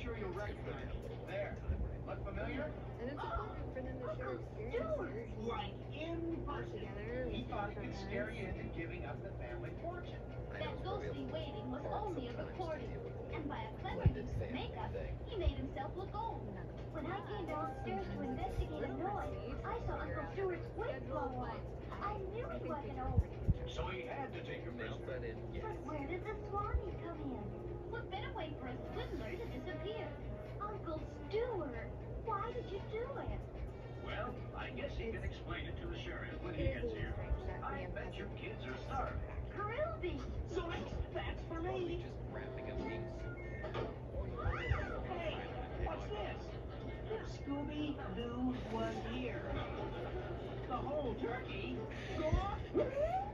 sure you'll recognize it. There. Look familiar? And it's a cool thing for them to share experiences. Right in person. Together. He thought he could scare you into giving up the family fortune. That ghostly waiting was only a recording, and by a clever use of makeup, he made himself look old. When I came downstairs to investigate a noise, I saw Uncle Stewart's wig blow off. I knew he wasn't old. So he had to take a risk. But where did the Swanee come in? What better way for a swindler to disappear? Uncle Stewart, why did you do it? Well, I guess he can explain it to the sheriff when he gets here. I bet your kids are starving. Grilby! Zoinks! That's for me! Hey, what's this? Scooby-Doo was here. The whole turkey gone?